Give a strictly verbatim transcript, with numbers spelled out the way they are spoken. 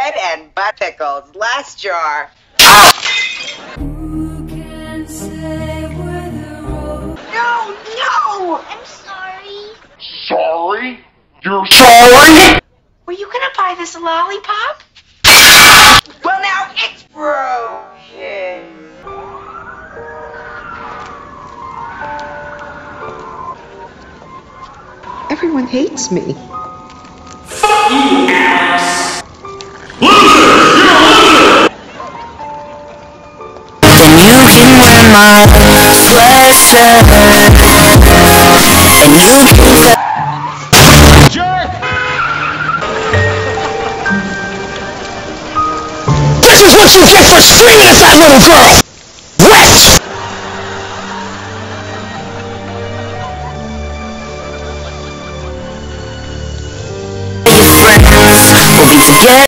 bread and butter pickles. Last jar. Who can say where the road... No, no! I'm sorry. Sorry? You're sorry? Were you gonna buy this lollipop? Well, now it's broken. Everyone hates me. Fuck you, Alex! Loser! You're a loser! Then you can wear my sweatshirt, and you can say, Jerk! this is what you get for screaming at that little girl! Wretch! Your friends will be forget